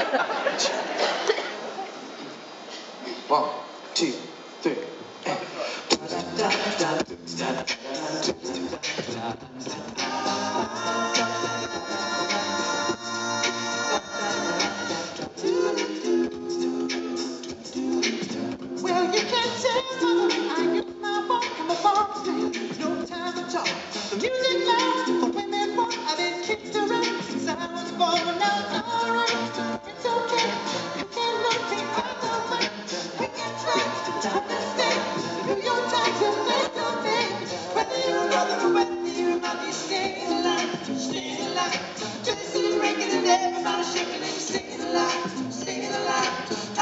1, 2, 3. Well, you can't tell I use my phone from a phone stand. No time to talk. The music loud, the women walk. I've been kicked around since I was born. Now it's alright, it's okay. You can look me other way. We can try to understand. Do your time to make your thing. Whether you're a brother or whether you're a mother, you stay alive, stay alive. Just breaking and everybody shaking and staying alive, staying alive.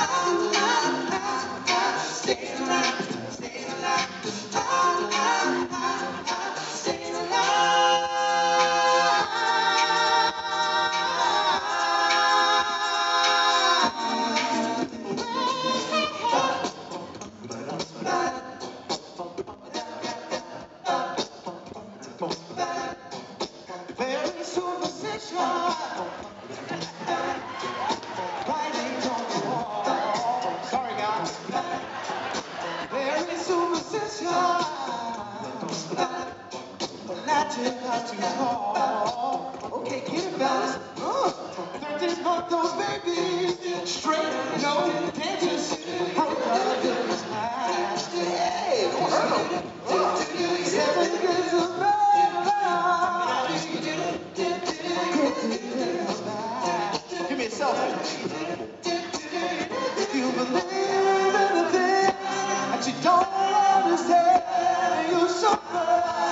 Staying alive, staying alive, staying alive. Very superstition, writing on the wall. Sorry, guys. Very superstition, Latin how to call. Okay, get it, fellas. 13th month, those babies straight, no dentures. Broke up his mind. Hey, don't hurt him. 7 days of give me a selfie. If you believe in the thing that you don't understand, you suffer.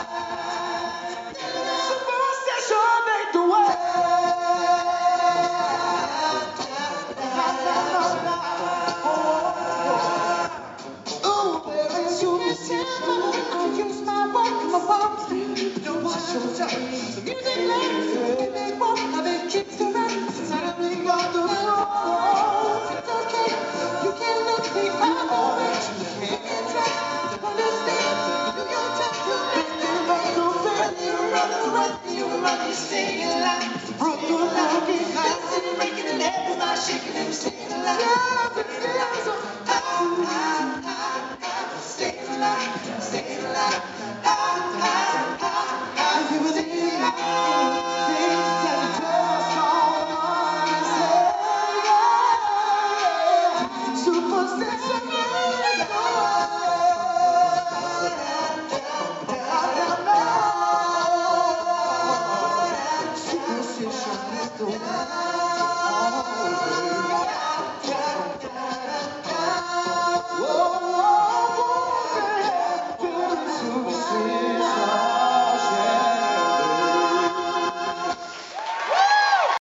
Superstition ain't the way. Ooh, very superstition. I use my work and my bombs. Don't watch your time. The music lasts, and they walk. I've been kicked around since I've been on the road. It's okay, you can look me other way. You can try to understand. Do your time to make it right. Whether you're a brother or whether you're a mother, you stay alive. Broke your love, dancing, breaking, and everybody shaking and staying alive. Staying alive, staying alive.